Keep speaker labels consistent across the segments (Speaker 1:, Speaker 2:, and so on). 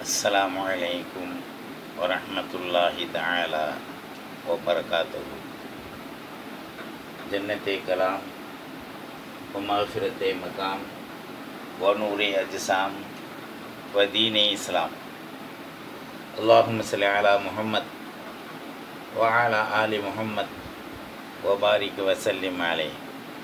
Speaker 1: अस्सलामु अलैकुम वरहमतुल्लाहि तआला वबरकातुहू। जन्नते कलाम व मग़फ़िरते मकाम व नूरे अजसाम व दीन इस्लाम। अल्लाहुम्मा सल्लि अला मुहम्मद व अला आलि मुहम्मद व बारिक व सल्लिम अलैहि।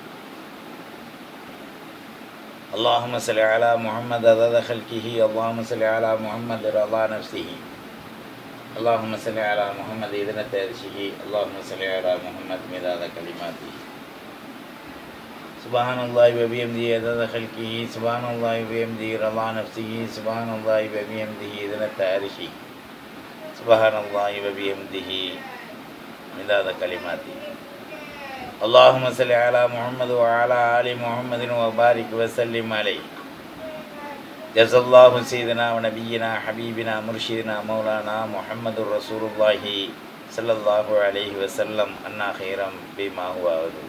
Speaker 1: अल्लाहुम्मा सल्लि अला मुहम्मद अदद खल्क़िही, अल्लाहुम्मा सल्लि अला मुहम्मद रज़ा नफ़्सिही, अल्लाहुम्मा सल्लि अला मुहम्मद इज़्नत अर्शिही, अल्लाहुम्मा सल्लि अला मुहम्मद मिदाद कलिमातिही। सुब्हानल्लाहि व बिहम्दिही अदद खल्क़िही, सुब्हानल्लाहि व बिहम्दिही रज़ा नफ़्सिही, सुब्हानल्लाहि व बिहम्दिही इज़्नत अर्शिही, सुब्हानल्लाहि व बिहम्दिही मिदाद कलिमातिही। अल्लाहुम्मा सल्लि अला मुहम्मद व अला आलि मुहम्मद व बारिक व सल्लिम अलैहि। जज़ल्लाहु सय्यिदना व नबिय्यिना हबीबिना मुर्शिदना मौलाना मुहम्मदुर रसूलुल्लाहि सल्लल्लाहु अलैहि वसल्लम अन्ना खैरम बिमा हुवा अहलु।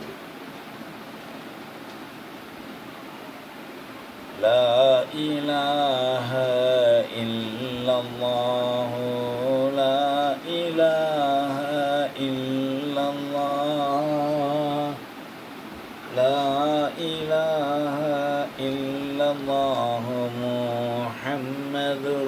Speaker 1: ला इलाहा इल्लल्लाह, ला इलाहा इल्लल्लाह, ला इलाहा इल्लल्लाह मुहम्मदुर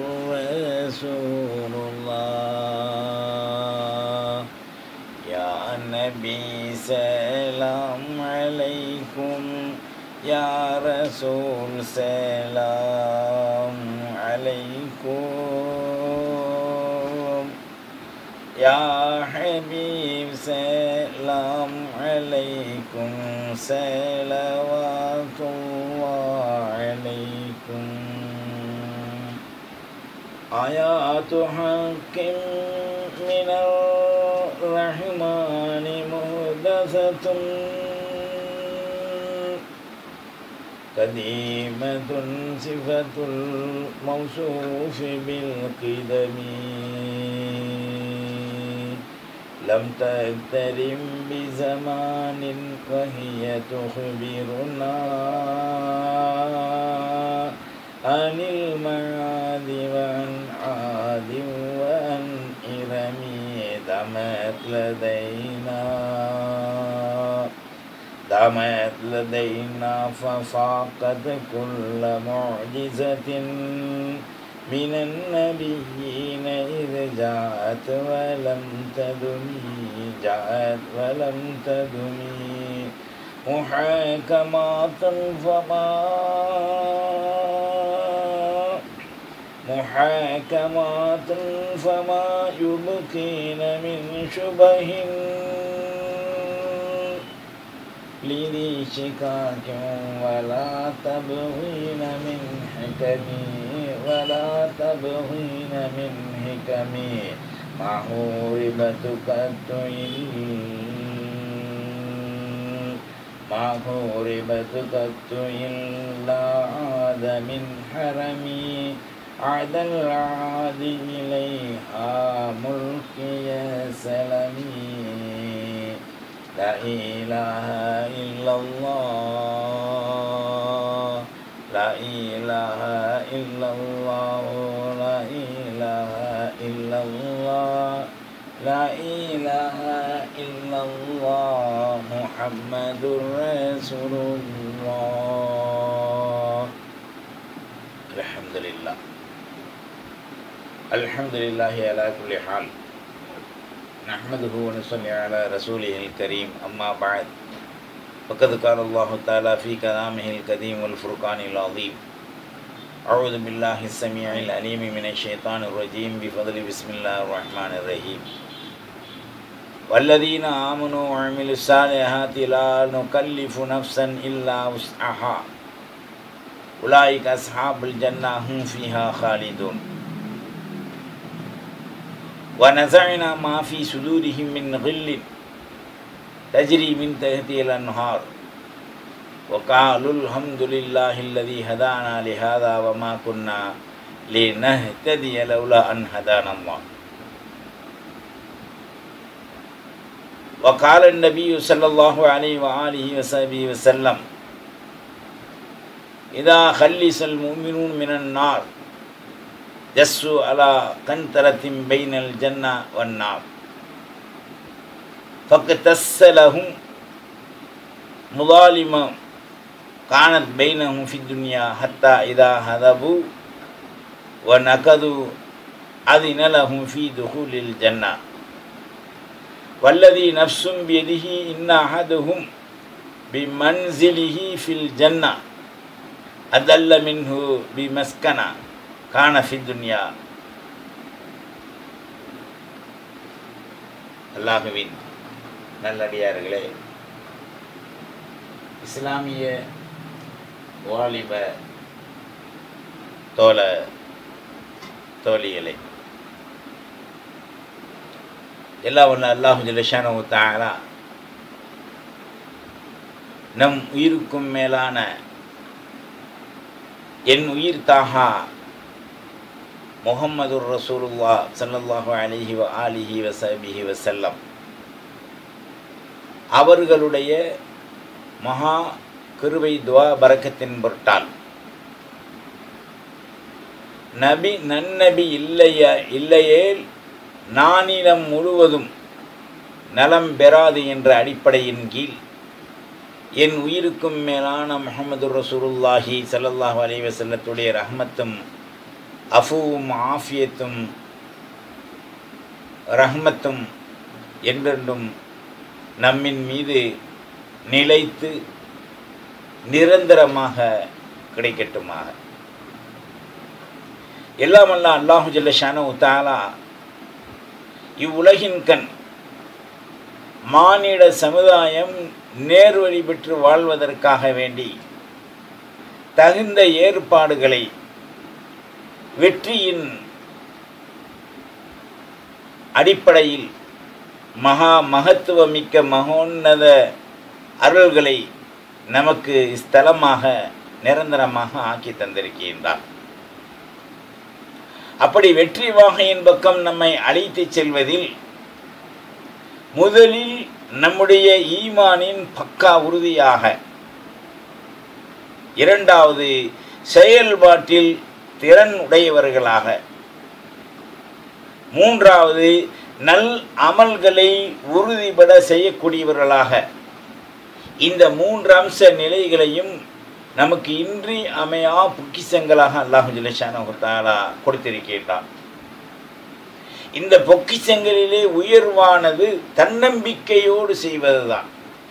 Speaker 1: रसूलुल्लाह। या नबी सलाम अलैकुम, या रसूल सलाम अलैकुम, या हबीब सलाम अलैकुम, सलवातुल्लाह अलैकुम। आयातु हक़्क़िन मिनर रहमानि मुहदसतुन क़दीमतुन सिफ़तुल मौसूफ़ि बिल क़िदमी, लम तक़्तरिम बिज़मानिन व हिय तुख़बिरुना अनिल मआदि व अन आदि व अन इरमी। दामत लदैना फ़फ़ाक़त कुल्ल मुअजिज़तिन मिनन नबिय्यीन इज़ जाअत व लम तदुमी मुहकमातुन फमा युबकीन मिन शुबहिन लिदी शिकाकिन वला तबगीन मिन हिकमी, वला तबगीन मिन हिकमी। माहुरिबतु कत्तु इल्ला आद मिन हरमी, आदल आदि इलैहा मुल्किया सलमी। ला इलाहा इल्लल्लाह, ला इलाहा इल्लल्लाह, ला इलाहा इल्लल्लाह, ला इलाहा इल्लल्लाह मुहम्मदुर रसूलुल्लाह। अल्हम्दुलिल्लाह, अल्हम्दुलिल्लाहि अला कुल्लि हाल, नहमदुहु व नसल्ली अला रसूलिहिल करीम, अम्मा बाद। फ़क़द क़ाल अल्लाहु तआला फ़ी कलामिहिल क़दीम वल फ़ुरक़ानिल अज़ीम। अऊज़ु बिल्लाहिस समीइल अलीम मिनश शैतानिर रजीम, बिफ़ज़्लि बिस्मिल्लाहिर रहमानिर रहीम। वल्लज़ीना आमनू व अमिलुस सालिहाति ला नुकल्लिफ़ु नफ़्सन इल्ला वुस्अहा, उलाइका अस्हाबुल जन्नह हुम फ़ीहा ख़ालिदून। व नज़अना मा फ़ी सुदूरिहिम मिन ग़िल्लिन तजरी मिन तहतिहिल अन्हार, व क़ालुल हम्दुलिल्लाहिल्लज़ी हदाना लिहाज़ा व मा कुन्ना लिनहतदिय लौला अन हदानल्लाह। व क़ाल नबी सल्लल्लाहु अलैहि व आलिहि वसल्लम इदा खल्लिसल मुमिनून मिनन नार ஜஸ்ஸு அலா கந்தரத்தின் பைனல் ஜன்னா வன்னார் ஃபக்தஸ்ஸலஹும் முதாலிம கானத் பைனஹும் ஃபி துன்யா ஹத்தா இதா ஹதபு வ நகது அதின லஹும் ஃபி துஹூலில் ஜன்னா வல்லதி நஃப்ஸும் பியதிஹி இன்ன அஹதுஹும் பிமன்சிலிஹி ஃபில் ஜன்னா அதல்ல மின்ஹு பிமஸ்கனா கான ஃபி துன்யா. அல்லாஹுவின் நல்லடியார்களே, இஸ்லாமிய வாலிப தோழிகளை, எல்லாம் ஒன்று அல்லாஹு ஜல்ல ஷானஹு தஆலா நம் உயிருக்கும் மேலான என் உயிர் தாஹா முஹம்மதுர் ரசூலுல்லாஹ் ஸல்லல்லாஹு அலைஹி வ ஆலிஹி வஸஹ்பிஹி வஸல்லம் அவர்களுடைய மகா கிருபை துவா பரக்கத்தின் பொருட்டால் நன்னபி இல்லையேல் நானிலம் முழுவதும் நலம் பெறாது என்ற அடிப்படையின் கீழ் என் உயிருக்கும் மேலான முஹம்மது ரசூலுல்லாஹி ஸல்லல்லாஹு அலைஹி வஸல்லத்துடைய ரஹ்மத்தும் அஃபுவும் ஆஃபியத்தும் ரஹ்மத்தும் என்றென்றும் நம்மின் மீது நிலைத்து நிரந்தரமாக கிடைக்கட்டுமாக. எல்லாம் அல்ல அல்லாஹு ஜல்ல ஷானஹு தஆலா இவ்வுலகின் கண் மானிட சமுதாயம் நேர்வழி பெற்று வாழ்வதற்காக வேண்டி தகுந்த ஏற்பாடுகளை வெற்றியின் அடிப்படையில் மகத்துவமிக்க மகோன்னத அருள்களை நமக்கு ஸ்தலமாக நிரந்தரமாக ஆக்கி தந்திருக்கின்றார். அப்படி வெற்றி வாகையின் பக்கம் நம்மை அழைத்து செல்வதில் முதலில் நம்முடைய ஈமானின் பக்கா உறுதியாக, இரண்டாவது செயல்பாட்டில் திறன் உடையவர்களாக, மூன்றாவது நல் அமல்களை உறுதிபட செய்யக்கூடியவர்களாக, இந்த மூன்று அம்ச நிலைகளையும் நமக்கு இன்றி அமையா பொக்கிஷங்களாக அல்லாஹு ஜல்ல ஷானஹு தஆலா கொடுத்திருக்கின்றான். இந்த பொக்கிஷங்களிலே உயர்வானது தன்னம்பிக்கையோடு செய்வதுதான்.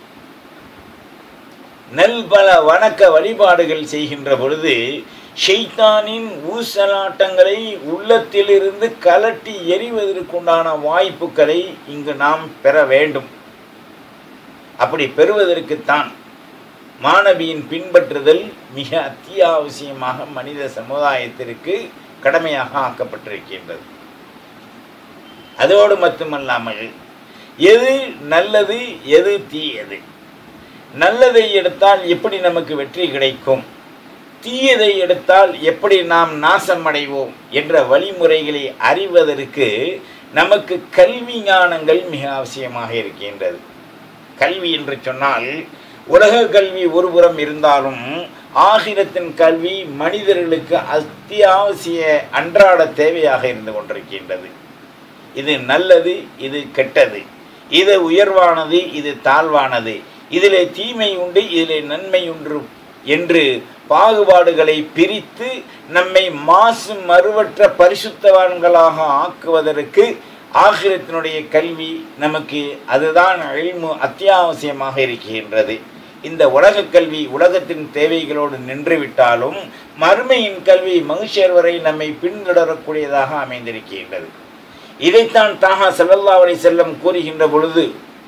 Speaker 1: நல் பல வணக்க வழிபாடுகள் செய்கின்ற பொழுது ஷைத்தானின் ஊசலாட்டங்களை உள்ளத்திலிருந்து கலட்டி எறிவதற்குண்டான வாய்ப்புகளை இங்கு நாம் பெற வேண்டும். அப்படி பெறுவதற்குத்தான் மாணவியின் பின்பற்றுதல் மிக அத்தியாவசியமாக மனித சமுதாயத்திற்கு கடமையாக ஆக்கப்பட்டிருக்கின்றது. அதோடு மட்டுமல்லாமல் எது நல்லது எது தீயது, நல்லதை எடுத்தால் எப்படி நமக்கு வெற்றி கிடைக்கும், தீயதை எடுத்தால் எப்படி நாம் நாசமடைவோம் என்ற வழிமுறைகளை அறிவதற்கு நமக்கு கல்வி ஞானங்கள் மிக அவசியமாக இருக்கின்றது. கல்வி என்று சொன்னால் உலக கல்வி ஒருபுறம் இருந்தாலும் ஆகிரத்தின் கல்வி மனிதர்களுக்கு அத்தியாவசிய அன்றாட தேவையாக இருந்து கொண்டிருக்கின்றது. இது நல்லது, இது கெட்டது, இது உயர்வானது, இது தாழ்வானது, இதிலே தீமை உண்டு, இதிலே நன்மை உண்டு என்று பாகுபாடுகளை பிரித்து நம்மை மாசு மறுவற்ற பரிசுத்தவான்களாக ஆக்குவதற்கு ஆகிரத்தினுடைய கல்வி நமக்கு அதுதான் இல்மு அத்தியாவசியமாக இருக்கின்றது. இந்த உலக கல்வி உலகத்தின் தேவைகளோடு நின்றுவிட்டாலும் மறுமையின் கல்வி மனுஷர் வரை நம்மை பின்தொடரக்கூடியதாக அமைந்திருக்கின்றது. இதைத்தான் தாஹா ஸல்லல்லாஹு அலைஹி வஸல்லம் கூறுகின்ற பொழுது,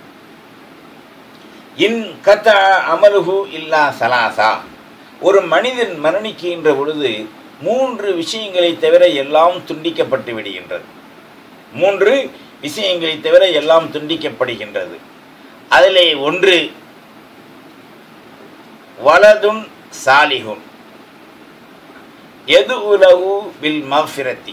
Speaker 1: இன் கத அமலுஹு இல்லா சலாசா, ஒரு மனிதன் மரணிக்கின்ற பொழுது 3 விஷயங்களை தவிர எல்லாம் துண்டிக்கப்பட்டு விடுகின்றது. 3 விஷயங்களை தவிர எல்லாம் துண்டிக்கப்படுகின்றது. அதிலே ஒன்று வலதுன் சாலிஹுன் எது உலகு பில் மஃபிரத்தி,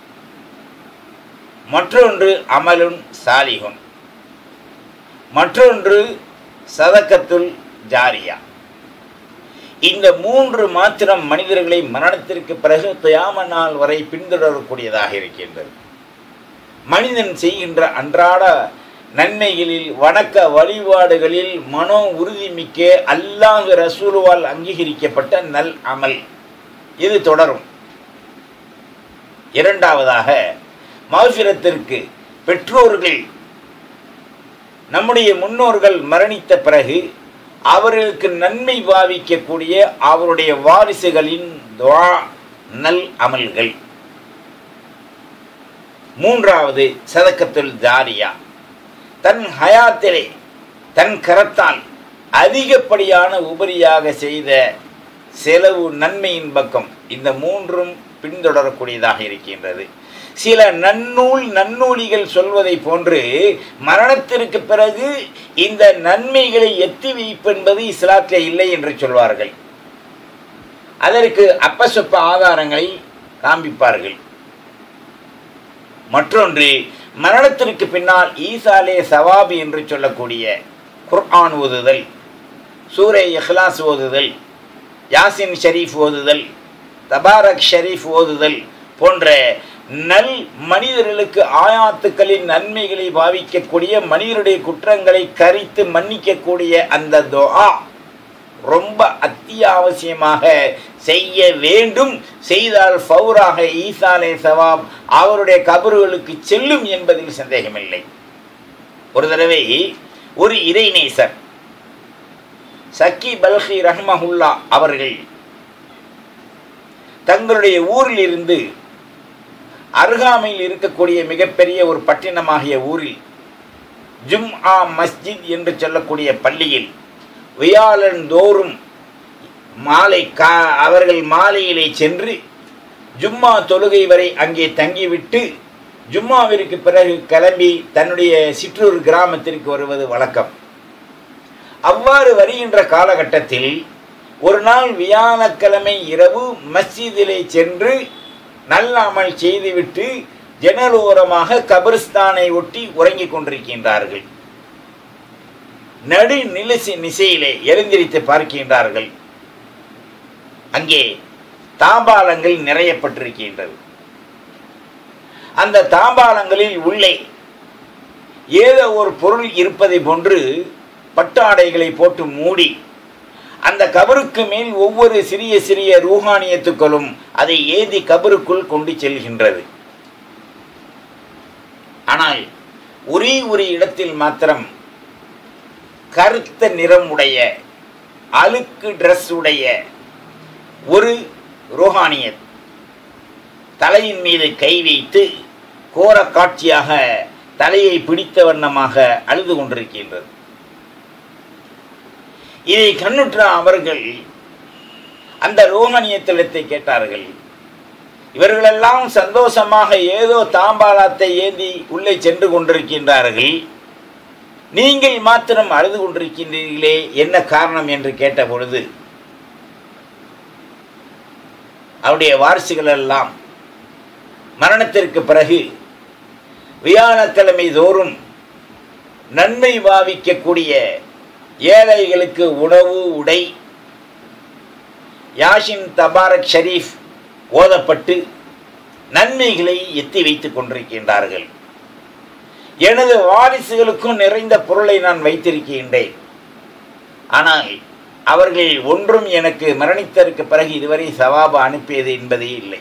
Speaker 1: மற்றொன்று அமலுன் சாலிஹுன், மற்றொன்று சதக்கத்துல் ஜாரியா. இந்த 3 மாத்திரம் மனிதர்களை மரணத்திற்கு பிறகு கியாமத் நாள் வரை பின்தொடரக்கூடியதாக இருக்கின்றது. மனிதன் செய்கின்ற அன்றாட நன்மைகளில், வணக்க வழிபாடுகளில் மனோ உறுதிமிக்க அல்லாஹ் ரசூலுவால் அங்கீகரிக்கப்பட்ட நல் அமல் இது தொடரும். இரண்டாவதாக, மஃபிரத்திற்கு பெற்றோர்கள், நம்முடைய முன்னோர்கள் மரணித்த பிறகு அவர்களுக்கு நன்மை பாவிக்கக்கூடிய அவருடைய வாரிசுகளின் துஆ, நல் அமல்கள். மூன்றாவது, சதக்கத்துல் ஜாரியா, தன் ஹயாத்திலே தன் கரத்தால் அதிகப்படியான உபரியாக செய்த செலவு நன்மையின் பக்கம். இந்த 3ம் பின்தொடரக்கூடியதாக இருக்கின்றது. சில நன்னூலிகள் சொல்வதை போன்று மரணத்திற்கு பிறகு இந்த நன்மைகளை எத்தி வைப்பென்பது இஸ்லாத்தில் இல்லை என்று சொல்வார்கள். அதற்கு அப்பசொப்ப ஆதாரங்களை காண்பிப்பார்கள். மற்றொன்று, மரணத்திற்கு பின்னால் ஈசாலே சவாபி என்று சொல்லக்கூடிய குர்ஆன் ஓதுதல், சூரை இஹ்லாஸ் ஓதுதல், யாசின் ஷரீஃப் ஓதுதல், தபாரக் ஷரீஃப் ஓதுதல் போன்ற நல் மனிதர்களுக்கு ஆயாத்துக்களின் நன்மைகளை பாவிக்கக்கூடிய, மனிதருடைய குற்றங்களை கரித்து மன்னிக்கக்கூடிய அந்த துஆ ரொம்ப அத்தியாவசியமாக செய்ய வேண்டும். செய்தால் ஃபௌராக ஈசாலே சவாப் அவருடைய கபறுகளுக்கு செல்லும் என்பதில் சந்தேகமில்லை. ஒரு தடவை ஒரு இறைநேசர் சக்கி பல்கி ரஹ்மஹுல்லா அவர்கள் தங்களுடைய ஊரில் இருந்து அருகாமையில் இருக்கக்கூடிய மிகப்பெரிய ஒரு பட்டினமாகிய ஊரில் ஜும்ஆ மஸ்ஜித் என்று சொல்லக்கூடிய பள்ளியில் வியாழந்தோறும் அவர்கள் மாலையிலே சென்று ஜும்மா தொழுகை வரை அங்கே தங்கிவிட்டு ஜும்மாவிற்கு பிறகு கிளம்பி தன்னுடைய சிற்றூர் கிராமத்திற்கு வருவது வழக்கம். அவ்வாறு வருகின்ற காலகட்டத்தில் ஒரு நாள் வியாழக்கிழமை இரவு மஸ்ஜிதிலே சென்று நல்ல அமல் செய்துவிட்டு ஜன்னலோரமாக கபிரிஸ்தானை ஒட்டி உறங்கிக் கொண்டிருக்கின்றார்கள். நடு நிசையிலே எழுந்திரித்து பார்க்கின்றார்கள். அங்கே தாம்பாலங்கள் நிறையப்பட்டிருக்கின்றது. அந்த தாம்பாலங்களில் உள்ளே ஏதோ ஒரு பொருள் இருப்பதை போன்று பட்டாடைகளை போட்டு மூடி அந்த கபருக்கு மேல் ஒவ்வொரு சிறிய சிறிய ரூஹானியத்துக்களும் அதை ஏதி கபருக்குள் கொண்டு செல்கின்றது. ஆனால் ஒரே ஒரு இடத்தில் மாத்திரம் கருத்த நிறம் உடைய அழுக்கு ட்ரெஸ் உடைய ஒரு ரூஹானியத் தலையின் மீது கை வைத்து கோர காட்சியாக தலையை பிடித்த வண்ணமாக அழுது கொண்டிருக்கின்றது. இதை கண்ணுற்ற அவர்கள் அந்த ரோஹானியத்திடத்தை கேட்டார்கள். இவர்களெல்லாம் சந்தோஷமாக ஏதோ தாம்பாலத்தை ஏந்தி உள்ளே சென்று கொண்டிருக்கின்றார்கள், நீங்கள் மாத்திரம் அழுது கொண்டிருக்கின்றீர்களே, என்ன காரணம் என்று கேட்ட பொழுது அவருடைய வாரிசுகள் எல்லாம் மரணத்திற்கு பிறகு வியாழக்கிழமை தோறும் நன்மை பாவிக்கக்கூடிய ஏழைகளுக்கு உணவு, உடை, யாசின் தபாரக் ஷரீஃப் ஓதப்பட்டு நன்மைகளை எத்தி வைத்துக் கொண்டிருக்கின்றார்கள். எனது வாரிசுகளுக்கும் நிறைந்த பொருளை நான் வைத்திருக்கின்றேன். ஆனால் அவர்கள் ஒன்றும் எனக்கு மரணித்ததற்கு பிறகு இதுவரை சவாபு அனுப்பியது என்பதே இல்லை.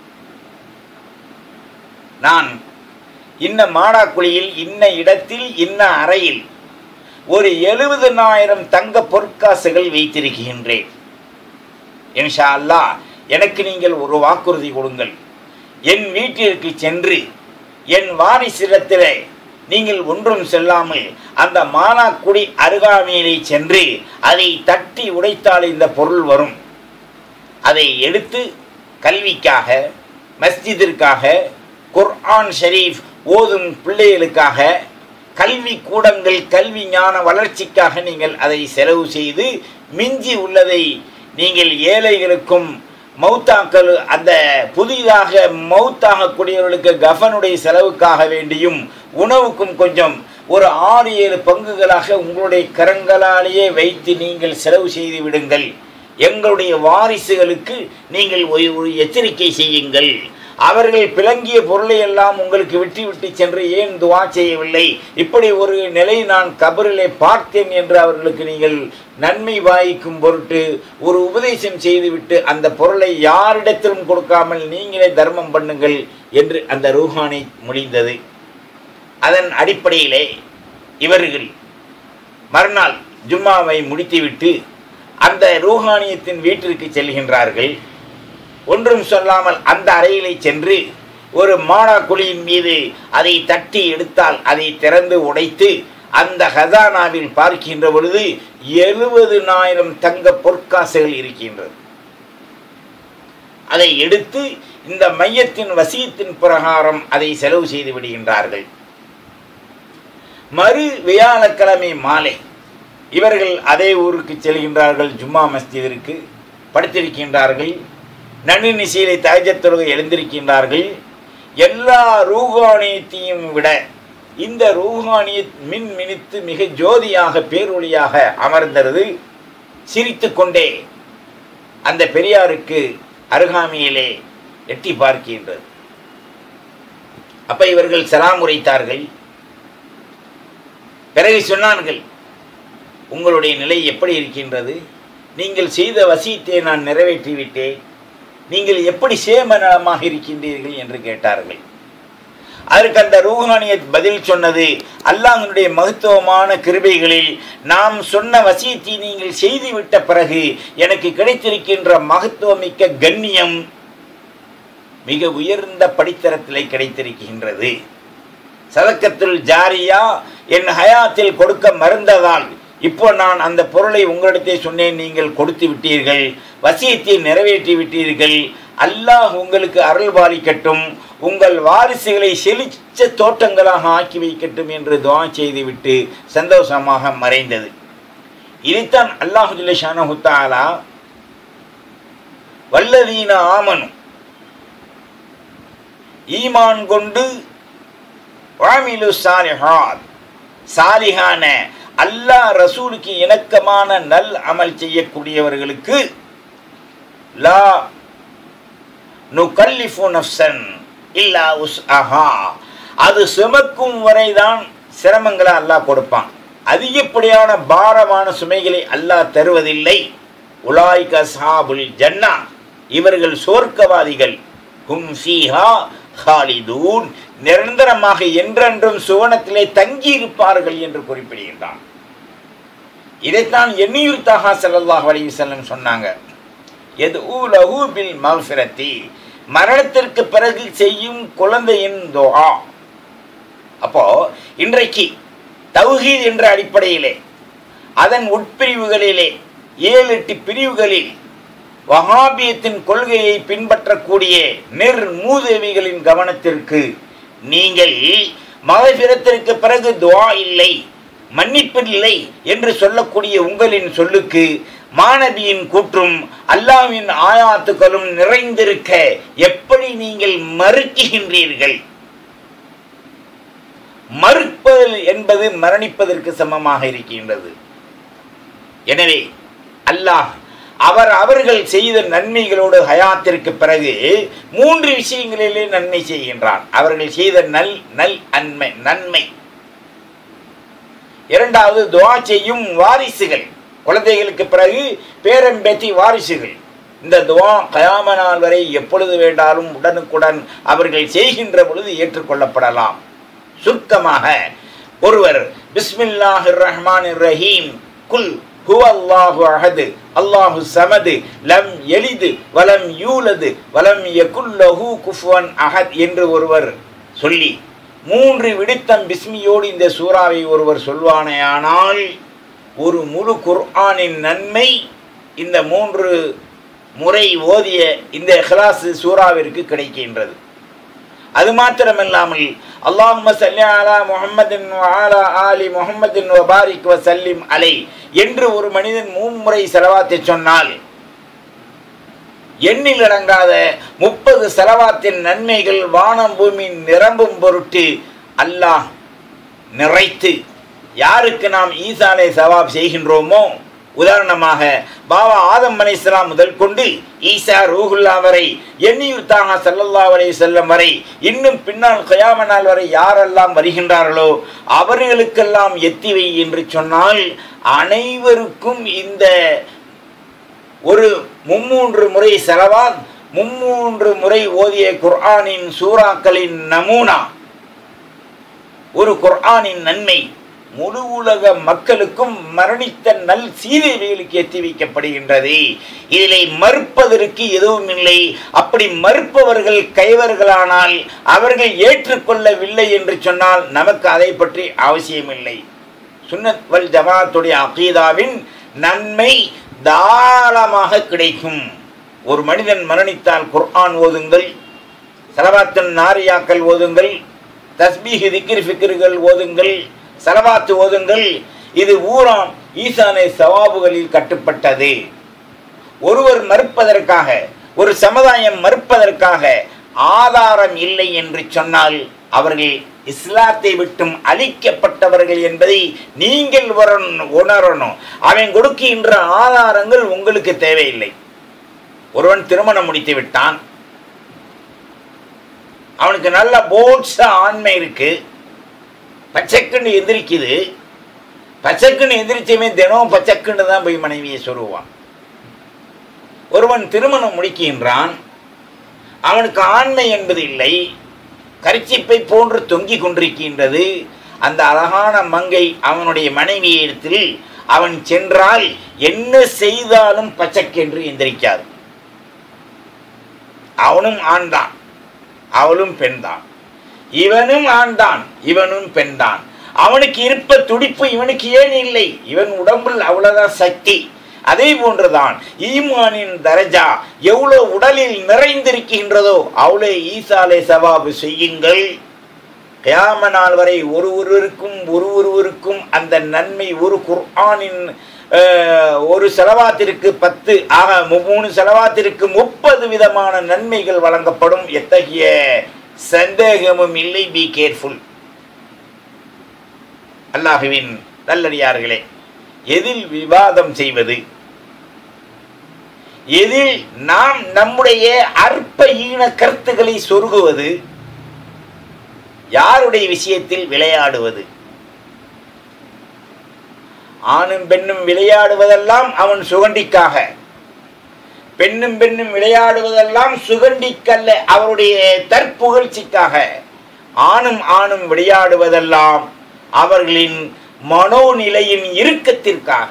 Speaker 1: நான் இன்ன மாடாக்குழியில், இன்ன இடத்தில், இன்ன அறையில் ஒரு 70,000 தங்க பொற்காசுகள் வைத்திருக்கின்றேன். இன்ஷா அல்லாஹ் எனக்கு நீங்கள் ஒரு வாக்குறுதி கொடுங்கள். என் வீட்டிற்கு சென்று என் வாரிசிடத்திலே நீங்கள் ஒன்றும் செல்லாமல் அந்த மானாக்குடி அருகாமையிலே சென்று அதை தட்டி உடைத்தால் இந்த பொருள் வரும். அதை எடுத்து கல்விக்காக, மஸ்ஜிதிற்காக, குர்ஆன் ஷரீஃப் ஓதும் பிள்ளைகளுக்காக, கல்வி கூடங்கள், கல்வி ஞான வளர்ச்சிக்காக நீங்கள் அதை செலவு செய்து மிஞ்சி உள்ளதை நீங்கள் ஏழைகளுக்கும் மௌத்தாக்கள், அந்த புதிதாக மௌத்தாகக்கூடியவர்களுக்கு கஃனுடைய செலவுக்காக வேண்டியும் உணவுக்கும் கொஞ்சம் ஒரு 6-7 பங்குகளாக உங்களுடைய கரங்களாலேயே வைத்து நீங்கள் செலவு செய்து விடுங்கள். எங்களுடைய வாரிசுகளுக்கு நீங்கள் ஒரு எச்சரிக்கை செய்யுங்கள். அவர்கள் பிளங்கிய பொருளை எல்லாம் உங்களுக்கு விட்டு சென்று ஏன் துவா செய்யவில்லை, இப்படி ஒரு நிலை நான் கபரிலே பார்த்தேன் என்று அவர்களுக்கு நீங்கள் நன்மை வாய்க்கும் பொருட்டு ஒரு உபதேசம் செய்துவிட்டு அந்த பொருளை யாரிடத்திலும் கொடுக்காமல் நீங்களே தர்மம் பண்ணுங்கள் என்று அந்த ரூஹானி முடிந்தது. அதன் அடிப்படையிலே இவர்கள் மறுநாள் ஜும்மாவை முடித்துவிட்டு அந்த ரூஹானியத்தின் வீட்டிற்கு செல்கின்றார்கள். ஒன்றும் சொல்லாமல் அந்த அறையிலே சென்று ஒரு மாடா குழியின் மீது அதை தட்டி எடுத்தால் அதை திறந்து உடைத்து அந்த ஹசானாவில் பார்க்கின்ற பொழுது 70,000 தங்க பொற்காசுகள் இருக்கின்றது. அதை எடுத்து இந்த மையத்தின் வசியத்தின் பிரகாரம் அதை செலவு செய்து விடுகின்றார்கள். மறு வியாழக்கிழமை மாலை இவர்கள் அதே ஊருக்கு செல்கின்றார்கள். ஜும்மா மஸ்ஜிதிற்கு படுத்திருக்கின்றார்கள். நடுநிசையிலே தஹஜ்ஜத் தொழுகை எழுந்திருக்கின்றார்கள். எல்லா ரூஹானியத்தையும் விட இந்த ரூஹானியத் மின்மினித்து மிக ஜோதியாக பேரொளியாக அமர்ந்தது. சிரித்து கொண்டே அந்த பெரியாருக்கு அருகாமையிலே எட்டி பார்க்கின்றது. அப்ப இவர்கள் சலாம் உரைத்தார்கள். பிறகு சொன்னார்கள், உங்களுடைய நிலை எப்படி இருக்கின்றது? நீங்கள் செய்த வசியத்தை நான் நிறைவேற்றிவிட்டேன். நீங்கள் எப்படி சேம நலமாக இருக்கின்றீர்கள் என்று கேட்டார்கள். அதற்கு அந்த ரூஹானியத் பதில் சொன்னது, அல்லாஹ்வுடைய மகத்துவமான கிருபைகளில் நாம் சொன்ன வசியத்தை நீங்கள் செய்துவிட்ட பிறகு எனக்கு கிடைத்திருக்கின்ற மகத்துவமிக்க கண்ணியம் மிக உயர்ந்த படித்தரத்திலே கிடைத்திருக்கின்றது. சதக்கத்துல் ஜாரியா என் ஹயாத்தில் கொடுக்க மறந்ததால் இப்போ நான் அந்த பொருளை உங்களிடத்தே சொன்னேன், நீங்கள் கொடுத்து விட்டீர்கள், வசியத்தை நிறைவேற்றி விட்டீர்கள். அல்லாஹ் உங்களுக்கு அருள் பாலிக்கட்டும், உங்கள் வாரிசுகளை செழிச்ச தோட்டங்களாக ஆக்கி வைக்கட்டும் என்று துஆ செய்துவிட்டு சந்தோஷமாக மறைந்தது. இதைத்தான் அல்லாஹ் ஜல்ல ஷானஹு தஆலா வல்லதீன ஆமனு, ஈமான் கொண்டு வஅமிலு ஸாலிஹாத், சாலிஹான அல்லாஹ் ரசூலுக்கு இணக்கமான நல் அமல் செய்யக்கூடியவர்களுக்கு லா நுகல்லிஃபு நஃப்ஸன் இல்லா உஸ்அஹா, அது சுமக்கும் வரைதான் சிரமங்களை அல்லாஹ் கொடுப்பான். அதிகப்படியான பாரமான சுமைகளை அல்லாஹ் தருவதில்லை. உலாயிக அஸ்ஹாபுல் ஜன்னா, இவர்கள் சொர்க்கவாதிகள். ஹும் ஃபீஹா ஹாலிதூன், நிரந்தரமாக என்றென்றும் சுவனத்திலே தங்கி இருப்பார்கள் என்று குறிப்பிடுகின்றான். இதைத்தான் எண்ணியூர் தஹா ஸல்லல்லாஹு அலைஹி வஸல்லம் சொன்னாங்க. யதுஊ லஹு பில் மக்ஃபிரத்தி, மரணத்திற்கு பிறகு செய்யும் குழந்தையின் துஆ. அப்போ இன்றைக்கு தௌஹீத் என்ற அடிப்படையிலே அதன் உட்பிரிவுகளிலே 7-8 பிரிவுகளில் வஹாபியத்தின் கொள்கையை பின்பற்றக்கூடிய நிர்மூதேவிகளின் கவனத்திற்கு, நீங்கள் மக்ஃபிரத்திற்கு பிறகு துஆ இல்லை, மன்னிப்பில்லை என்று சொல்லக்கூடிய உங்களின் சொல்லுக்கு மாநபியின் கூற்றும் அல்லாஹ்வின் ஆயாத்துக்களும் நிறைந்திருக்க எப்படி நீங்கள் மறுக்குகின்றீர்கள்? மறுப்பது என்பது மரணிப்பதற்கு சமமாக இருக்கின்றது. எனவே அல்லாஹ் அவர்கள் செய்த நன்மைகளோடு ஹயாத்திற்கு பிறகு 3 விஷயங்களிலே நன்மை செய்கின்றான். அவர்கள் செய்த நன்மை. இரண்டாவது, துஆ செய்யும் வாரிசுகள், குழந்தைகளுக்கு பிறகு பேரம்பேத்தி வாரிசுகள். இந்த துஆ கயாம நாள் வரை எப்பொழுது வேண்டாலும் உடனுக்குடன் அவர்கள் செய்கின்ற பொழுது ஏற்றுக்கொள்ளப்படலாம். சுருக்கமாக ஒருவர் பிஸ்மில்லாஹிர் ரஹ்மானிர் ரஹீம் குல் ஹுவல்லாஹு அஹத் அல்லாஹு ஸமத் லம் யலித் வலம் யூலத் வலம் யகுல் லஹு குஃபுவன் அஹத் என்று ஒருவர் சொல்லி 3 விடுத்தம் பிஸ்மியோடு இந்த சூறாவை ஒருவர் சொல்வானேயானால் ஒரு முழு குர்ஆனின் நன்மை இந்த 3 முறை ஓதிய இந்த இக்லாஸ் சூறாவிற்கு கிடைக்கின்றது. அது மாத்திரமல்லாமல் அல்லாஹும்ம ஸல்லி அலா முஹம்மதின் வ அலா ஆலி முஹம்மதின் வ பாரிக் வ சல்லிம் அலை என்று ஒரு மனிதன் 3 முறை ஸலவாத்தை சொன்னால் எண்ணில் அடங்காத 30 ஸலவாத்தின் நன்மைகள் வானம் பூமி நிரம்பும் பொருட்டு அல்லாஹ் நிறைத்து யாருக்கு நாம் ஈசாலை சவாப் செய்கின்றோமோ உதாரணமாக பாபா ஆதம் அலைஹிஸ்ஸலாம் முதல் கொண்டு ஈசா ரூஹுல்லா வரை எண்ணியூர் தாஹா ஸல்லல்லாஹு அலைஹி வஸல்லம் வரை இன்னும் பின்னால் கியாமத் நாள் வரை யாரெல்லாம் வருகின்றார்களோ அவர்களுக்கெல்லாம் எத்திவை என்று சொன்னால் அனைவருக்கும் இந்த ஒரு 3 முறை ஸலவாத் 3 முறை ஓதிய குர்ஆனின் சூறாக்களின் நமூனா ஒரு குர்ஆனின் நன்மை முழு உலக மக்களுக்கும் மரணித்த நல் சீதைகளுக்கு எத்தி வைக்கப்படுகின்றது. இதிலே மறுப்பதற்கு எதுவும் இல்லை. அப்படி மறுப்பவர்கள் கைவர்களானால் அவர்கள் ஏற்றுக்கொள்ளவில்லை என்று சொன்னால் நமக்கு அதை பற்றி அவசியமில்லை. சுன்னத் வல் ஜமாத்துடைய அகீதாவின் நன்மை தாராளமாக கிடைக்கும். ஒரு மனிதன் மரணித்தால் குர்ஆன் ஓதுங்கள், ஸலவாத்துன் நாரியாக்கள் ஓதுங்கள், தஸ்பீஹ் திக்ர் ஃபிக்ர்கள் ஓதுங்கள், ஸலவாத்து ஓதுங்கள். இது ஊராம் ஈசானை சவாபுகளில் கட்டுப்பட்டது. ஒருவர் மறுப்பதற்காக, ஒரு சமுதாயம் மறுப்பதற்காக ஆதாரம் இல்லை என்று சொன்னால் அவர்கள் இஸ்லாத்தை விட்டும் அழிக்கப்பட்டவர்கள் என்பதை நீங்கள் உணரணும். அவன் கொடுக்கின்ற ஆதாரங்கள் உங்களுக்கு தேவையில்லை. ஒருவன் திருமணம் முடித்து விட்டான், அவனுக்கு நல்ல போட்ஸ ஆண்மை இருக்கு, பச்சைக்குன்னு எந்திரிக்குது. பச்சைக்குன்னு எந்திரிச்சமே தினம் பச்சைக்குன்னு தான் போய் மனைவியை சொல்லுவான். ஒருவன் திருமணம் முடிக்கின்றான், அவனுக்கு ஆண்மை என்பது இல்லை, கரிச்சிப்பை போன்று தொங்கிக் கொண்டிருக்கின்றது. அந்த அழகான மங்கை அவனுடைய மனைவியிடத்தில் அவன் சென்றால் என்ன செய்தாலும் பச்சைக்கென்று எந்திரிக்காது. அவனும் ஆண்தான், அவளும் பெண்தான். இவனும் ஆண்தான், இவனும் பெண்தான். அவனுக்கு இருப்ப துடிப்பு இவனுக்கு ஏன் இல்லை? இவன் உடம்பில் அவ்வளவுதான் சக்தி. அதே போன்றுதான் ஈமானின் தரஜா எவ்வளவு உடலில் நிறைந்திருக்கின்றதோ அவ்வளோ ஈசாலை சவாபு செய்யுங்கள். கியாமத் நாள் வரை ஒருவருக்கும் அந்த நன்மை ஒரு குர்ஆனின் ஒரு ஸலவாத்திற்கு 10 ஆக 3 ஸலவாத்திற்கு 30 விதமான நன்மைகள் வழங்கப்படும். எத்தகைய சந்தேகமும் இல்லை. Be careful. அல்லாஹ்வின் நல்லடியார்களே, எதில் விவாதம் செய்வது, எதில் நாம் நம்முடைய அற்ப ஈன கருத்துக்களை சொருகுவது, யாருடைய விஷயத்தில் விளையாடுவது? ஆணும் பெண்ணும் விளையாடுவதெல்லாம் அவன் சுகண்டிக்காக, பெண்ணும் பெண்ணும் விளையாடுவதெல்லாம் சுகண்டிக்கல்ல, அவருடைய தற்புகழ்ச்சிக்காக. ஆணும் விளையாடுவதெல்லாம் அவர்களின் மனோநிலையின் இறுக்கத்திற்காக.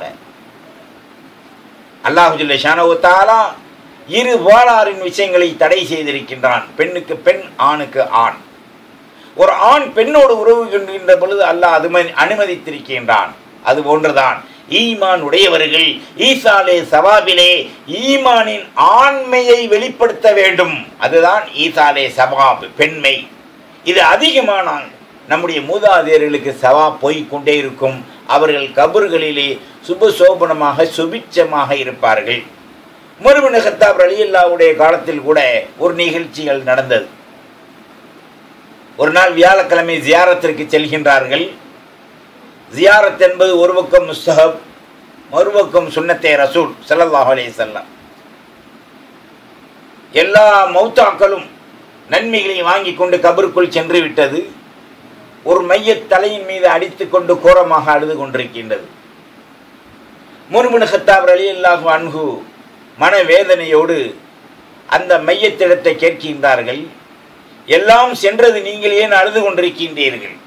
Speaker 1: அல்லாஹ் ஜல்ல ஷானஹு தஆலா இரு வாளாரின் விஷயங்களை தடை செய்திருக்கின்றான். பெண்ணுக்கு பெண், ஆணுக்கு ஆண். ஒரு ஆண் பெண்ணோடு உறவு கொள்கின்ற பொழுது அல்லாஹ் அது அனுமதித்திருக்கின்றான். அது போன்றுதான் ஈமான் உடையவர்கள் ஈசாலே சவாபிலே ஈமானின் ஆண்மையை வெளிப்படுத்த வேண்டும். அதுதான் ஈசாலே சவாப், பெண்மை. இது அதிகமானால் நம்முடைய மூதாதையர்களுக்கு சவாப் போய்கொண்டே இருக்கும். அவர்கள் கபர்களிலே சுபசோபனமாக சுபிட்சமாக இருப்பார்கள். உமர் இப்னு கத்தாப் ரலியல்லாஹுடைய காலத்தில் கூட ஒரு நிகழ்ச்சிகள் நடந்தது. ஒரு நாள் வியாழக்கிழமை ஜியாரத்திற்கு செல்கின்றார்கள். ஜியாரத் என்பது ஒரு பக்கம் முஸ்தஹப், மறுபக்கம் சுன்னத்தே ரசூல் ஸல்லல்லாஹு அலைஹி வஸல்லம். எல்லா மௌத்தாக்களும் நன்மைகளை வாங்கி கொண்டு கபருக்குள் சென்று விட்டது. ஒரு மையத் தலையின் மீது அடித்து கொண்டு கோரமாக அழுது கொண்டிருக்கின்றது. உமர் இப்னு கத்தாப் ரலியல்லாஹு அன்ஹு மனவேதனையோடு அந்த மையத்திடத்தை கேட்கின்றார்கள், எல்லாம் சென்றது, நீங்கள் ஏன் அழுது கொண்டிருக்கின்றீர்கள்?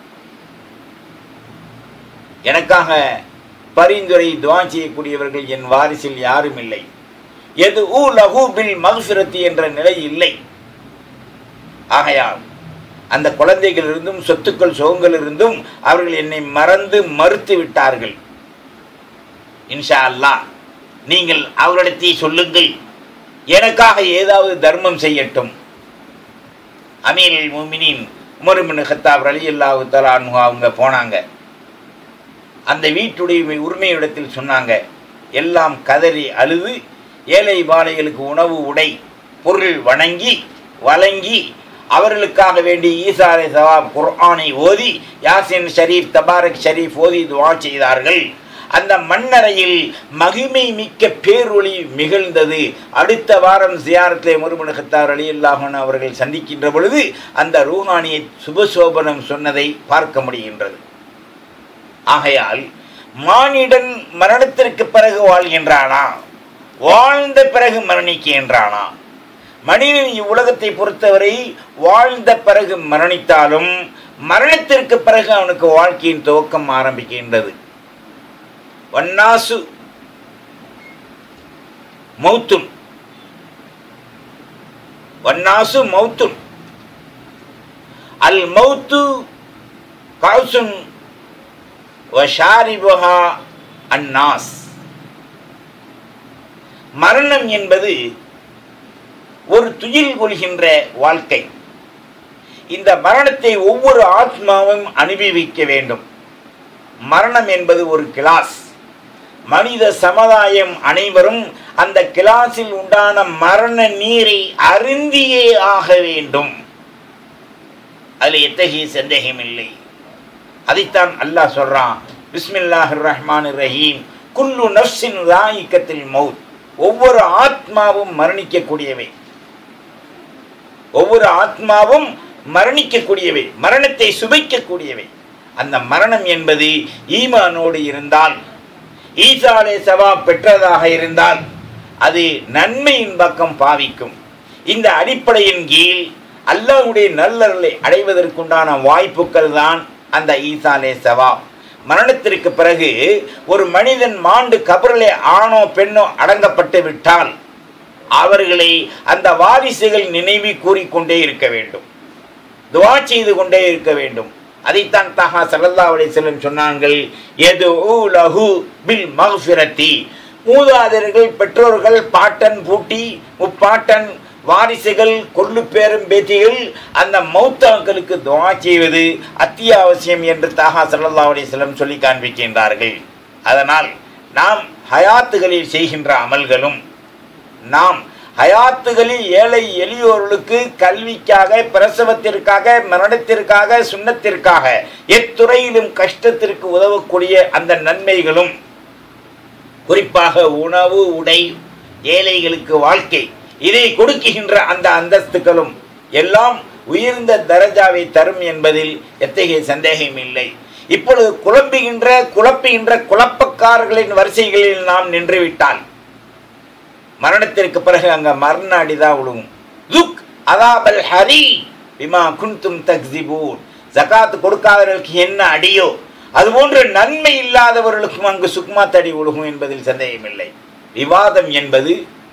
Speaker 1: எனக்காக பரிந்துரை துஆ செய்யக்கூடியவர்கள் என் வாரிசில் யாரும் இல்லை. எது ஊ லஹு பில் மக்ஃபிரத்தி என்ற நிலை இல்லை. ஆகையால் அந்த குழந்தைகளிலிருந்தும் சொத்துக்கள் சுகங்களிலிருந்தும் அவர்கள் என்னை மறுத்து விட்டார்கள். இன்ஷா அல்லாஹ் நீங்கள் அவரிடத்தை சொல்லுங்கள், எனக்காக ஏதாவது தர்மம் செய்யட்டும். அமீருல் முஃமினீன் உமர் இப்னு கத்தாப் ரலியல்லாஹு தஆலா அன்ஹு அவங்க போனாங்க. அந்த வீட்டுடைய உரிமையிடத்தில் சொன்னாங்க. எல்லாம் கதறி அழுது ஏழை வாழைகளுக்கு உணவு, உடை, பொருள் வழங்கி அவர்களுக்காக வேண்டி ஈசாலே சவாப் குர்ஆனை ஓதி யாசின் ஷரீஃப், தபாரக் ஷரீஃப் ஓதி துஆ செய்தார்கள். அந்த மண்ணறையில் மகிமை மிக்க பேரொளி மிகழ்ந்தது. அடுத்த வாரம் ஜியாரத்திலே உமர் கத்தாப் ரலியல்லாஹு அன்ஹு அவர்கள் சந்திக்கின்ற பொழுது அந்த ரூஹானியை சுபசோபனம் சொன்னதை பார்க்க முடிகின்றது. ஆகையால் மானிடன் மரணத்திற்கு பிறகு வாழ்கின்றானா, வாழ்ந்த பிறகு மரணிக்கின்றானா? மனிதன் இவ்வுலகத்தை பொறுத்தவரை வாழ்ந்த பிறகு மரணித்தாலும் மரணத்திற்கு பிறகு அவனுக்கு வாழ்க்கையின் துவக்கம் ஆரம்பிக்கின்றது. வன்னாசு மௌத்துன், வன்னாசு மௌத்துன், அல் மௌத்து கௌசுன் வஷாரிபுஹா அன்னாஸ். மரணம் என்பது ஒரு துயில் கொள்கின்ற வாழ்க்கை. இந்த மரணத்தை ஒவ்வொரு ஆத்மாவும் அனுபவிக்க வேண்டும். மரணம் என்பது ஒரு கிளாஸ். மனித சமுதாயம் அனைவரும் அந்த கிளாஸில் உண்டான மரண நீரை அருந்தியே ஆக வேண்டும். அதில் எத்தகைய சந்தேகம் இல்லை. அதைத்தான் அல்லாஹ் சொல்றான், பிஸ்மில்லாஹிர் ரஹ்மானிர் ரஹீம், குல்லு நஃப்ஸின் ராயிகத்துல் மௌத். ஒவ்வொரு ஆத்மாவும் மரணிக்கக்கூடியவை, ஒவ்வொரு ஆத்மாவும் மரணிக்கக்கூடியவை, மரணத்தை சுவைக்கக்கூடியவை. அந்த மரணம் என்பது ஈமானோடு இருந்தால், ஈசா அலைஹிஸ்ஸலாம் பெற்றதாக இருந்தால் அது நன்மையின் பக்கம் பாவிக்கும். இந்த அடிப்படையின் கீழ் அல்லாஹ்வுடைய நல்லருளை அடைவதற்குண்டான வாய்ப்புகள் தான் அந்த ஈசா அலைஹிஸ்ஸலாம். மரணத்திற்கு பிறகு ஒரு மனிதன் மாண்டு கபரிலே ஆணோ பெண்ணோ அடங்கப்பட்டு விட்டால் அவர்களை அந்த வாரிசுகள் நினைவு கூறிக்கொண்டே இருக்க வேண்டும், துஆ செய்து கொண்டே இருக்க வேண்டும். அதைத்தான் தஹா ஸல்லல்லாஹு அலைஹி வஸல்லம் சொன்னார்கள், யதுஉ லஹு பில் மக்ஃபிரத்தி. மூதாதையர்கள், பெற்றோர்கள், பாட்டன் பூட்டி, முப்பாட்டன், வாரிசுகள், கொள்ளு பேரும் பேத்திகள் அந்த மௌத்தாக்களுக்கு துஆ செய்வது அத்தியாவசியம் என்று தஹா ஸல்லல்லாஹு அலைஹி வஸல்லம் சொல்லி காண்பிக்கின்றார்கள். அதனால் நாம் ஹயாத்துகளில் செய்கின்ற அமல்களும், நாம் ஹயாத்துகளில் ஏழை எளியோர்களுக்கு கல்விக்காக, பிரசவத்திற்காக, மரணத்திற்காக, சுண்ணத்திற்காக எத்துறையிலும் கஷ்டத்திற்கு உதவக்கூடிய அந்த நன்மைகளும், குறிப்பாக உணவு, உடை, ஏழைகளுக்கு வாழ்க்கை, இதை கொடுக்கின்ற அந்த அந்தஸ்துகளும் எல்லாம் உயர்ந்த தரஜாவை தரும் என்பதில் எத்தகைய சந்தேகம் இல்லை. இப்பொழுது குழப்புகின்ற குழப்பக்காரர்களின் வரிசைகளில் நாம் நின்றுவிட்டால் மரணத்திற்கு பிறகு அங்க மரண அடிதான் விழுகும். துக் அதாபல் ஹரி பிமா குன்தும் தக்ஸிபூன். ஜகாத் கொடுக்காதவர்களுக்கு என்ன அடியோ அதுபோன்று நன்மை இல்லாதவர்களுக்கும் அங்கு சுக்மாத் அடி விழுகும் என்பதில் சந்தேகமில்லை. விவாதம் என்பது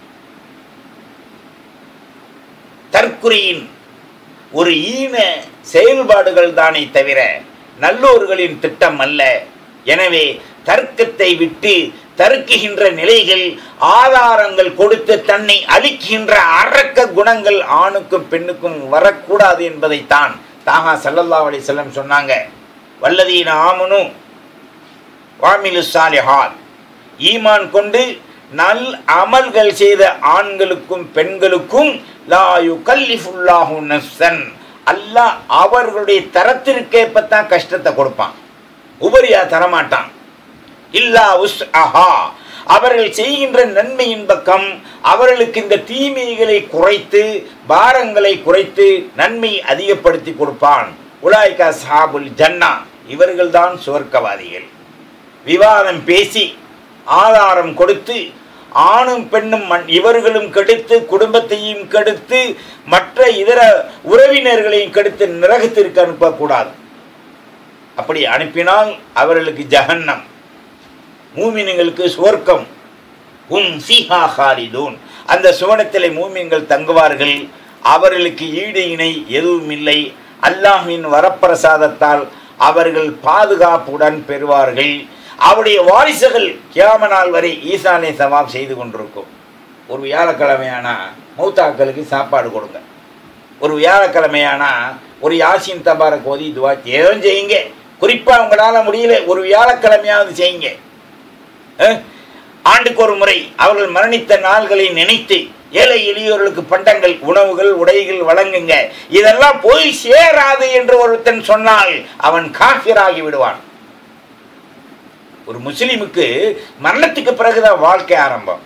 Speaker 1: தற்குறியின் ஒரு ஈன செயல்பாடுகள் தானே தவிர நல்லோர்களின் திட்டம் அல்ல. எனவே தர்க்கத்தை விட்டு தர்க்குகின்ற நிலைகள், ஆதாரங்கள் கொடுத்து தன்னை அழிக்கின்ற அரக்க குணங்கள் ஆணுக்கும் பெண்ணுக்கும் வரக்கூடாது என்பதைத்தான் தாஹா ஸல்லல்லாஹு அலைஹி வஸல்லம் சொன்னாங்க. வல்லதீன ஆமனு வாமிலு ஸாலிஹாத், ஈமான் கொண்டு நல் அமல்கள் செய்த ஆண்களுக்கும் பெண்களுக்கும் லா யுகல்லிஃபுல்லாஹு நஃப்ஸன், அல்லாஹ் அவர்களுடைய தரத்திற்கேற்பத்தான் கஷ்டத்தை கொடுப்பான், உபரியா தரமாட்டான். இல்லா உஸ்அஹா, அவர்கள் செய்கின்ற நன்மையின் பக்கம் அவர்களுக்கு இந்த தீமைகளை குறைத்து, பாரங்களை குறைத்து நன்மை அதிகப்படுத்தி கொடுப்பான். உலாயிக அஸ்ஹாபுல் ஜன்னா, இவர்கள்தான் சுவர்க்கவாதிகள். விவாதம் பேசி ஆதாரம் கொடுத்து ஆணும் பெண்ணும் இவர்களும் கெடுத்து, குடும்பத்தையும் கெடுத்து, மற்ற இதர உறவினர்களையும் கெடுத்து நரகத்திற்கு அனுப்பக்கூடாது. அப்படி அனுப்பினால் அவர்களுக்கு ஜஹன்னம், மூமின்களுக்கு சுவர்க்கம். ஃபீஹா காலிதூன், அந்த சுவனத்திலே மூமின்கள் தங்குவார்கள். அவர்களுக்கு ஈடு இணை எதுவும் இல்லை. அல்லாஹ்வின் வரப்பிரசாதத்தால் அவர்கள் பாதுகாப்புடன் பெறுவார்கள். அவருடைய வாரிசுகள் கியாம நாள் வரை ஈசா அலைஹிஸ்ஸலாம் செய்து கொண்டிருக்கும். ஒரு வியாழக்கிழமையானா மௌத்தாக்களுக்கு சாப்பாடு கொடுங்க. ஒரு வியாழக்கிழமையானா ஒரு யாசின் தபாரக் ஓதி துவா ஏதோ செய்யுங்க. குறிப்பாக உங்களால் முடியல ஒரு வியாழக்கிழமையாவது செய்யுங்க. ஆண்டுக்கு ஒரு முறை அவர்கள் மரணித்த நாள்களை நினைத்து ஏழை எளியோர்களுக்கு பண்டங்கள், உணவுகள், உடைகள் வழங்குங்க. இதெல்லாம் போய் சேராது என்று ஒருத்தன் சொன்னால் அவன் காஃபிராகி விடுவான். ஒரு முஸ்லிமுக்கு மரணத்துக்கு பிறகுதான் வாழ்க்கை ஆரம்பம்.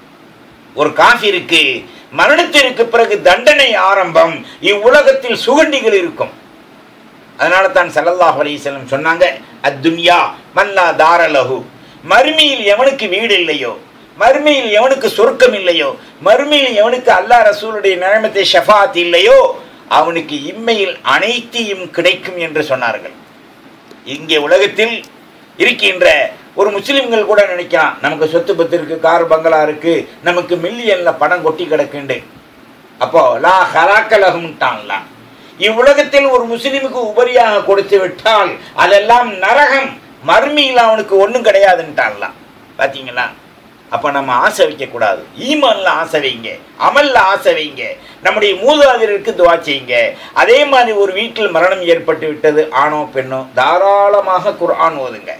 Speaker 1: ஒரு காஃபிருக்கு மரணத்திற்கு பிறகு தண்டனை ஆரம்பம். இவ்வுலகத்தில் சுகண்டிகள் இருக்கும். அதனால தான் ஸல்லல்லாஹு அலைஹி வஸல்லம் சொன்னாங்க, அத்துன்யா மல்லா தாரலஹு, மறுமையில் எவனுக்கு வீடு இல்லையோ, மறுமையில் எவனுக்கு சொர்க்கம் இல்லையோ, மறுமையில் எவனுக்கு அல்லாஹ் ரசூலுடைய நியமத்தை ஷஃபாத் இல்லையோ, அவனுக்கு இம்மையில் அனைத்தையும் கிடைக்கும் என்று சொன்னார்கள். இங்கே உலகத்தில் இருக்கின்ற ஒரு முஸ்லிம்கள் கூட நினைக்கலாம், நமக்கு சொத்து பத்து இருக்கு, கார் பங்களா இருக்கு, நமக்கு மில்லியன்ல பணம் கொட்டி கிடக்குண்டு. அப்போ லா ஹலாக்கலகும்ட்டான்ல, இவ்வுலகத்தில் ஒரு முஸ்லிமுக்கு உபரியாக கொடுத்து விட்டால் அதெல்லாம் நரகம், மறுமையில் அவனுக்கு ஒன்றும் கிடையாதுன்ட்டான்ல. பார்த்தீங்களா? அப்போ நம்ம ஆசை வைக்கக்கூடாது. ஈமான்ல ஆசை வைங்க, அமல்ல ஆசை வைங்க, நம்முடைய மூதாதையருக்கு துவா செய்யுங்க. அதே மாதிரி ஒரு வீட்டில் மரணம் ஏற்பட்டு விட்டது, ஆணோ பெண்ணோ, தாராளமாக குர்ஆன் ஓதுங்க.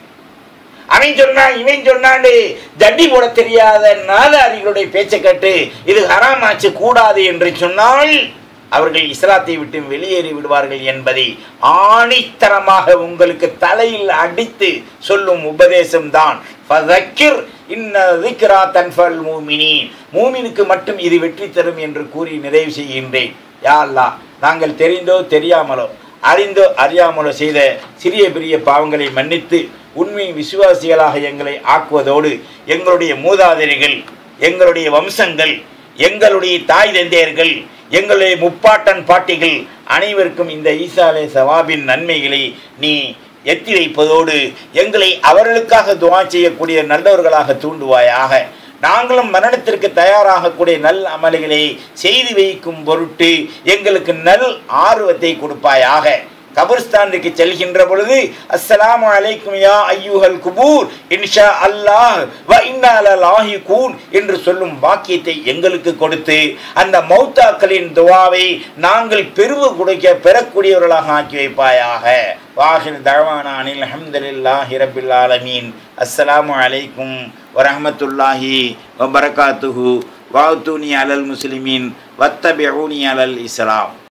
Speaker 1: அவன் சொன்னான் இவன் சொன்னாண்டு ஜட்டி போட தெரியாத நாதாரிகளுடைய பேச்சை கேட்டு இது ஹராமாச்சு கூடாது என்று சொன்னால் அவர்கள் இஸ்லாத்தை விட்டு வெளியேறி விடுவார்கள் என்பதை ஆணித்தரமாக உங்களுக்கு தலையில் அடித்து சொல்லும் உபதேசம்தான் ஃபதக்கிர் இன்ன ذிக்ரா தன்ஃபல் மூமினீன், மூமினுக்கு மட்டும் இது வெற்றி தரும் என்று கூறி நிறைவு செய்கின்றேன். யா அல்லாஹ், நாங்கள் தெரிந்தோ தெரியாமலோ அறிந்தோ அறியாமலோ செய்த சிறிய பெரிய பாவங்களை மன்னித்து உண்மை விசுவாசிகளாக எங்களை ஆக்குவதோடு எங்களுடைய மூதாதையர்கள், எங்களுடைய வம்சங்கள், எங்களுடைய தாய் தந்தையர்கள், எங்களுடைய முப்பாட்டன் பாட்டிகள் அனைவருக்கும் இந்த ஈசா அலைஹிஸ்ஸலாமின் நன்மைகளை நீ எத்தி வைப்பதோடு எங்களை அவர்களுக்காக துஆ செய்யக்கூடிய நல்லவர்களாக தூண்டுவாயாக. நாங்களும் மரணத்திற்கு தயாராகக்கூடிய நல் அமல்களை செய்து வைக்கும் பொருட்டு எங்களுக்கு நல் ஆர்வத்தை கொடுப்பாயாக. கபர்ஸ்தானுக்கு செல்கின்ற பொழுது அஸ்ஸலாமு அலைக்கும் யா ஐயுஹல் குபூர் இன்ஷா அல்லாஹ் வ இன்னா லலாஹிகூன் என்று சொல்லும் வாக்கியத்தை எங்களுக்கு கொடுத்து அந்த மௌத்தாக்களின் துஆவை நாங்கள் பெறக்கூடியவர்களாக ஆக்கி வைப்பாயாக. வாஹிர் தஅவானா அனில் ஹம்துலில்லாஹி ரப்பில் ஆலமீன். அஸ்ஸலாமு அலைக்கும் வரஹ்மத்துல்லாஹி வபரகாத்துஹு வஅத்தூனி அலல் முஸ்லிமீன் வத்தபிஊனி அலல் இஸ்லாம்.